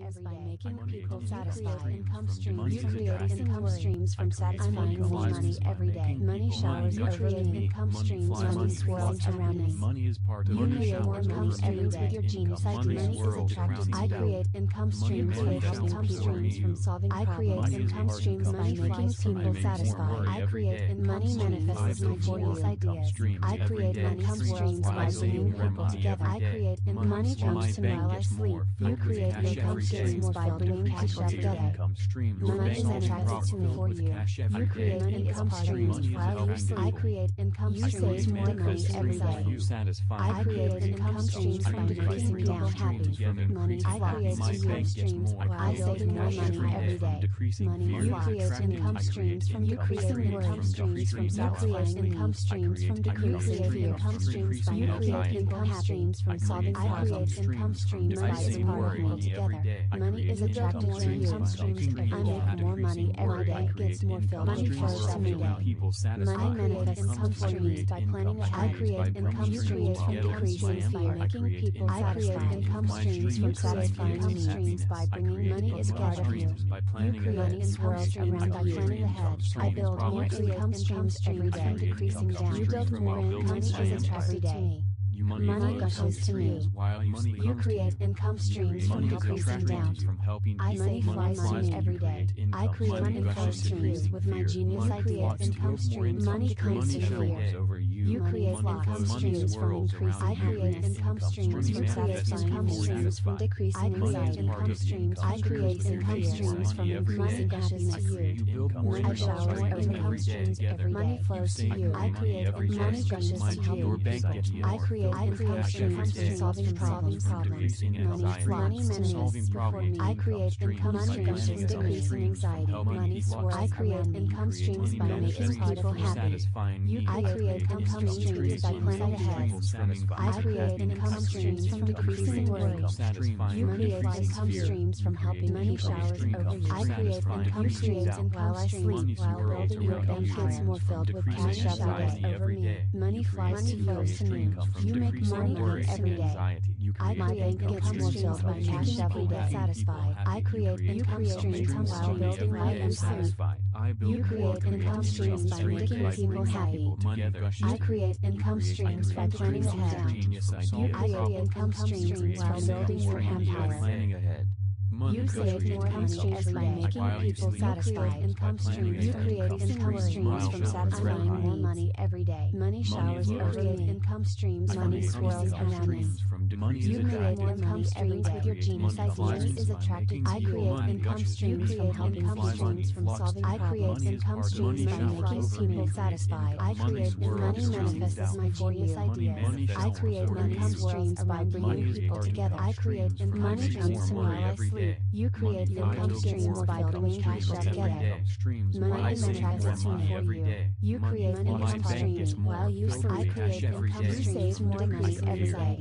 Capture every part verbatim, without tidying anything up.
streams by making people satisfied. Income streams. You create income streams from satisfying money every day. Money showers over me. Income streams. Money swirls around me. Money is part of You money create showers income over streams me. with your genius Money idea. Money is swirls attracted. around I me. create income streams Money with manifests income through streams you. from solving I problems. create Money is income part of streams by income making streams. I people make more satisfied. money I every create day. income Money streams manifests with my my genius genius income ideas. streams I every create day. income streams Why by I save bringing more people money together. every I day. create income Money streams to me bank while I gets sleep. more. You I create cash income every day. streams by bringing I cash create together. income streams. Money Bank is is attracted proper to me. filled with cash every You day. create income streams Money is while you attractive. sleep. I create income You streams save more more money money every every day. day. You satisfy. I create income streams from decreasing down happy. Money I create My income bank gets streams more. while I save more cash money every day. Decreasing Money fear. you create income streams from decreasing income streams from satisfying income streams from decreasing fear. Income streams by you create income streams from solving problems. I create income streams by save more supporting money people every together. day. I Money is create attracted income to you. streams by helping I people make have more money decreasing every worry. day. I Gets create more filled. income Money streams flows by every helping day. people satisfy. Money manifests income streams by planning ahead. I create income streams from decreasing fear. Making people satisfied. Income streams from satisfying needs by bringing money is part of you. You create income streams by planning ahead. I build more income streams every day. Decreasing down. You build more income money is attracted to me. You money, Money gushes to me. While you sleep. You create income streams from Money is decreasing attracted down. from helping I people. save Money money flies to every you. day. I create Money income gushes to streams decreasing with my fear. genius Money ideas. flies to you. Income streams. Money comes Money to fear. showers over you. You create Money income flows. streams Money from swirls increasing. around I you. create income streams Money from manifests satisfying income people streams from satisfied. decreasing I create anxiety. income Income streams. I streams create from income decreasing streams from money every increasing day. happiness I to create you. build more Money income showers streams over income every day streams together. every money You flows to save you. more I money create every day. money gushes My to you. your bank gets more. I create I income cash every streams day. from solving problems. Decreasing Money anxiety. money Solving manifests before problems. me. I create income streams from decreasing anxiety. Money swirls. I create income streams by making people happy. You I create income streams by planning ahead. I create income streams from decreasing worry. You create income streams from helping money showers over you. I create income streams while I sleep, while building your empire gets more filled with cash every day over me. Money flies to flows to me. You make money every day. I my bank gets more filled with cash every day. Satisfied. I create income streams while building my empire. You create income streams by making people happy. I create income streams by planning ahead. You create income streams while building your empire. Planning ahead. You create income streams by making people satisfied. Income streams. You create income streams from satisfying more money every day. Money showers over me. Income streams. Money swirls around me. You create income streams with your genius ideas. Money is attracted. I create income streams from helping streams from solving. I create income streams by making people satisfied. I create money manifests my genius ideas. I create income streams by bringing people together. I create money streams to while I sleep. You create income streams by bringing people together. Money is attracted to me for you. You create income streams while you sleep. I create income streams from decreasing every day.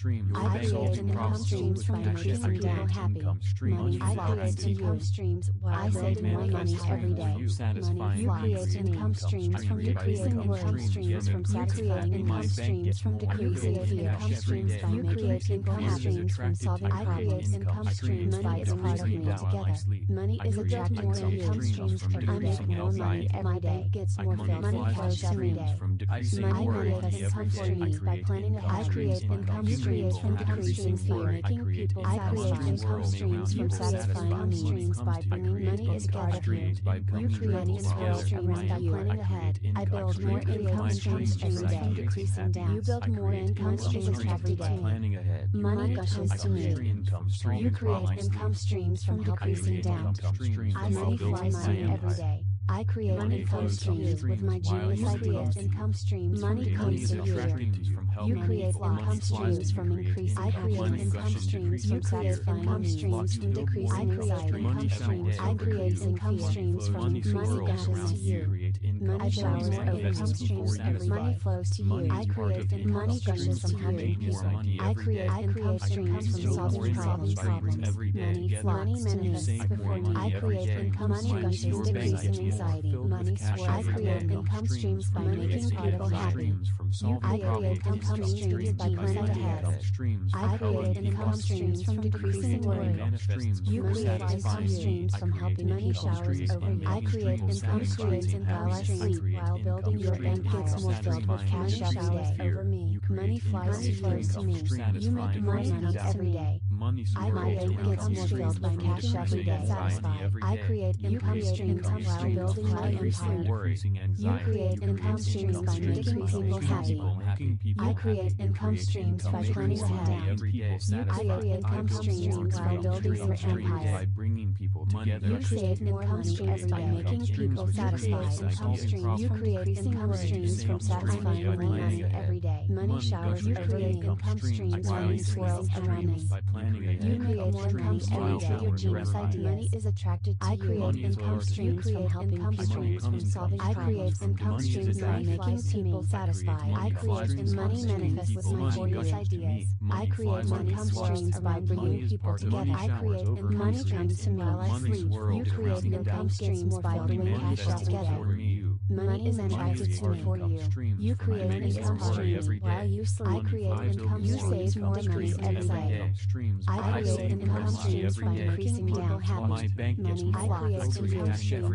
I create income streams from making people happy. Money I create income streams while I save more money every day. Money you create income streams from decreasing income streams from satisfying income streams from decreasing fear. Income streams by you create income streams from solving. I create income streams by it's part of me together. Money is attracted to income streams every day. I make more money every day. Gets more filled. Money flows every day. Money manifests income streams by planning ahead. I create income streams from decreasing fear. Making people I create income streams from satisfying streams by bringing money is part of you. You create income streams by planning ahead. I build more income streams every day. Decreasing down. You build more income streams every day. Money gushes to me. You create income streams from decreasing down. I money flies money every day. I create income streams with my genius ideas. Income streams. Money comes to you. You create income streams from increasing. I create income streams from satisfying streams from decreasing anxiety. Income streams. I create income streams from money gushes to you. Money showers over income streams every money flows to you. I create income money gushes from happy people. I create income streams from solving problems. Money money manifests before me. I create income money gushes decreasing anxiety. Money swirls. I create income streams by making people happy. You I create income income streams by planning ahead. I create income streams from decreasing worry. You create income streams from helping money showers over you. I create income streams while I sleep, while building your empire gets more filled with cash every day over me. Money flies to flows to me. You make money come every day. I create gets more filled with cash every day. Satisfied. I create income streams while building my empire. You create income streams by making people happy. I create income streams by planning ahead. You create income streams by building your empire. You create income streams by making people satisfied. Income streams. You create income streams from satisfying more money every day. Money showers. You create income streams. Money swirls around me. You create more money every day. Your genius idea. Money is attracted to you. I create income streams from helping people from solving problems. I create income streams by making people satisfied. I create money manifest with my genius ideas. I create income streams by bringing people together. I create money comes to me while I sleep. You create income streams by bringing cash together. Money is attracted to me for you. You create income streams while you sleep. I create income. You save more money every day. I create income streams by increasing down habits. Money flows to you.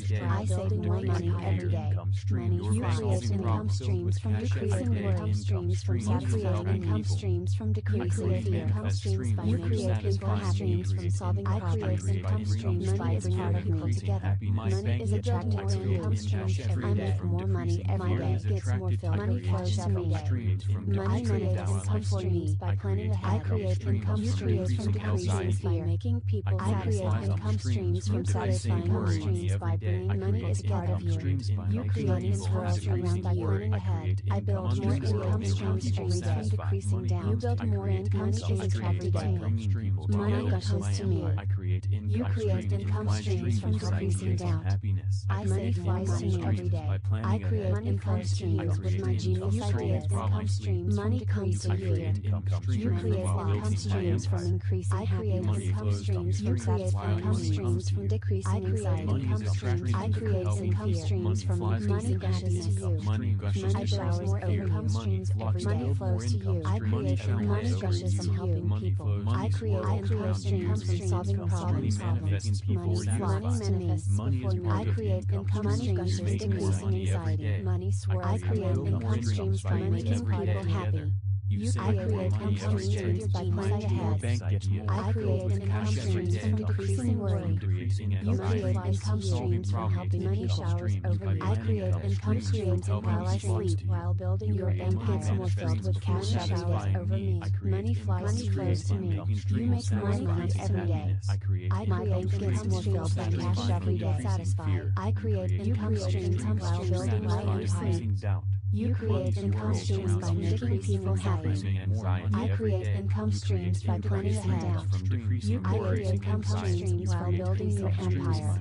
I save more money every day. Money. You create income streams from decreasing income streams from create income streams from decreasing income streams by you create income streams from solving problems. I create income streams by bringing people together. Money is attracted to income streams every day. I make more money every day. Gets more filled. Money flows every day. Money manifests income streams by planning ahead. I create income streams from decreasing fear. Making people satisfied. I create income streams from satisfying income streams by bringing money together of you. You create income world around by planning ahead. I build more income streams every day from decreasing down. You build more income streams every day. Money gushes to me. You create income streams from decreasing down. I money flies to me every day. I create income streams with my genius ideas. Income streams money comes to you. You create income streams from increasing. I create income streams. You create income streams from decreasing anxiety. I create income streams from money gushes to you. Money showers more income streams every day. Money flows to you. I create money gushes from helping people. I create income streams from solving problems. Money manifests before me. I create income streams decreasing anxiety. Money swirls. I create income streams by making people happy. You I create income streams by planning ahead. I create income streams from decreasing worry. You create income streams from helping money showers over you. I create income streams while I sleep, while building your empire gets more filled with cash showers over me. Money flies flows to me. You make money come every day. I my bank gets more filled with cash every day. Satisfied. I create income streams while building while you sleep. You create income streams by making people happy. I create income streams by planning ahead. You create income streams while building your empire.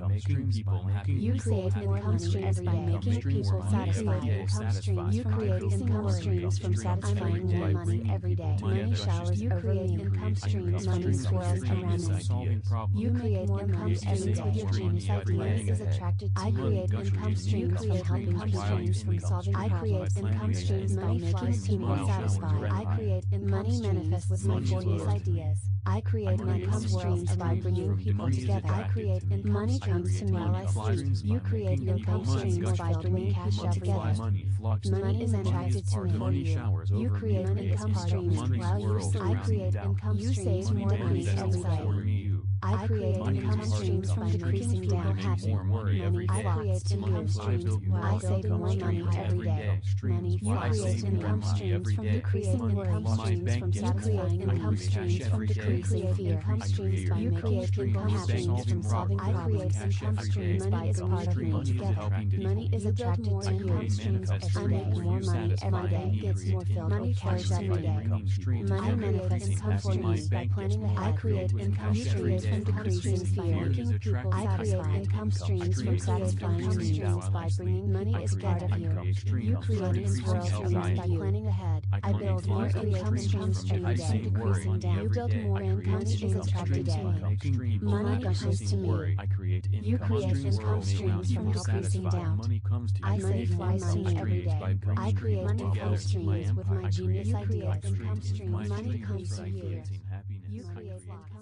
You create income streams by making people satisfied. Income streams. You create income streams from satisfying more money every day. Money showers over me. Income streams. Money swirls around me. You create income streams with your genius ideas is attracted to you. I create income streams from helping streams from solving problems. Income streams by making people satisfied. I create money manifest with my genius ideas. I create income streams by bringing people together. I create money comes to me while I sleep. You create income streams by bringing cash together. Money is attracted to me for you. You create income streams while you sleep. I create income streams. You save more money every day. I create income streams from decreasing down happy. Money I create income streams while I save more money every day. Money you create income streams from decreasing income streams from satisfying income streams from decreasing fear. Income streams by making people happy from solving I create income streams by is part of me together. Money is attracted to you. Streams I make more money every day. Gets more filled. Money flows every day. Money manifests income for me by planning ahead. I create income streams from decreasing fear. Making people I create income streams from satisfying needs by bringing money is part of you. You create this world streams by planning ahead. I build more income streams every day. Decreasing down. You build more income streams every day. Money comes to me. You create income streams from decreasing down. I save money every day. I create income streams with my genius ideas. Income streams. Money comes to you. You create income